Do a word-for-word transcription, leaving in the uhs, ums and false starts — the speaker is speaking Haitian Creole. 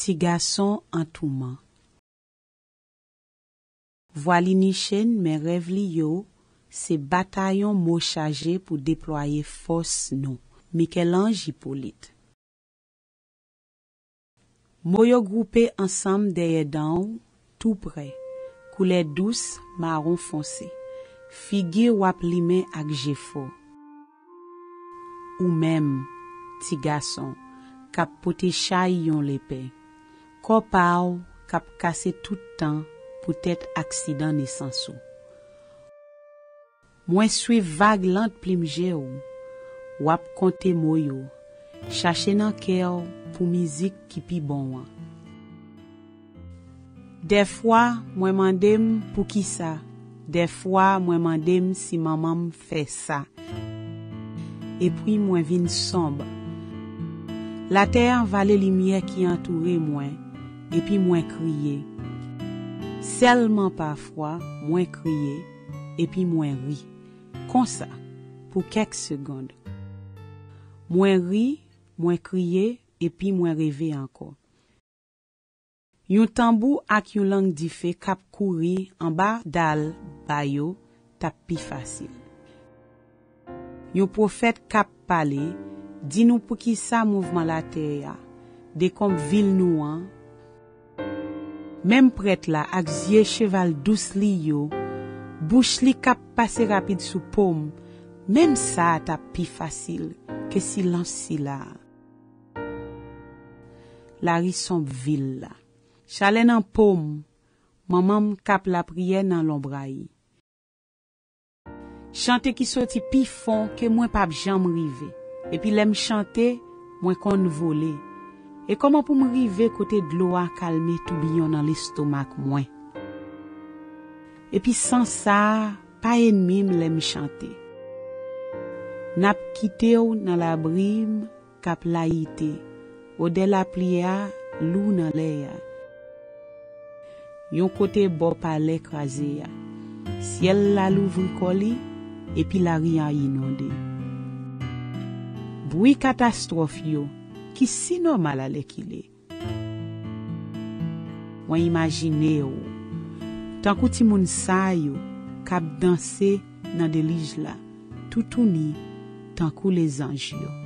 Ti garçon en tourment. Voili ni chen men rêve li yo, c'est bataillon mot chargé pour déployer force nous. Michel-Ange Hippolyte. Moyo groupé ensemble derrière dan, tout près, couleur douce, marron foncé, figure wap lime ak jefo. Ou même, ti garçon, kap pote chay yon l'épée. Kopaw, kap casse tout temps, peut-être accident naissance ou. Moi suiv vague lente plimje ou, wap konte moyo, chache nan kèw pour musique qui pi bon an. Des fois, moi mandem pour qui ça, des fois, moi mandem si maman fait ça. Et puis, moi vin sombre. La terre va les lumières qui entouraient moi, et puis moi crier. Seulement parfois, moi crier, et puis moi ri. Comme ça, pour quelques secondes. Moi ri, moi crier, et puis moi rêver encore. Yon tambou ak yon langue dife kap kouri en bas dal bayo tap pi facile. Yon prophète kap pale, di nou pou ki sa mouvement la terre ya, de kom vil nou an. Même prêtre la ak zye cheval douce li yo, bouche li kap passe rapide sou pomme, même ça tap pi facile que silence si la. La ri sombre ville la. Chale nan pomme, maman kap la prière nan l'ombrayi. Chante qui sorti pi fond que moi pas jam rive. Et puis l'aime chanter, moi kon voler. Et comment pour me rive côté de l'eau a calmer tourbillon dans l'estomac moi. Et puis sans ça, pas ennemi l'aime chanter. Nap quitté ou dans la brime kap la ite. Ou de la plia lou nan le ya. Yon côté bo palais crasé ya. Ciel la louvri koli et puis la ri a inondé. Bruit catastrophe yo qui si normal ale qu'il est. Moi imagine ou tant kou ti moun sa yo kap danser nan de lij la tout touni tant kou les anges yo.